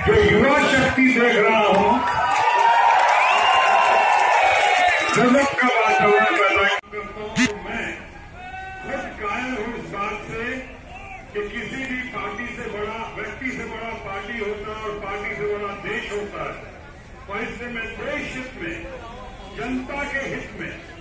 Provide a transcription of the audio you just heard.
जो युवा शक्ति देख रहा हूं, गजब का वातावरण पैदा करता हूं। तो मैं खुद कायल हूं इस बात से कि किसी भी पार्टी से बड़ा, व्यक्ति से बड़ा पार्टी होता है और पार्टी से बड़ा देश होता है। और इसलिए मैं देश हित में, जनता के हित में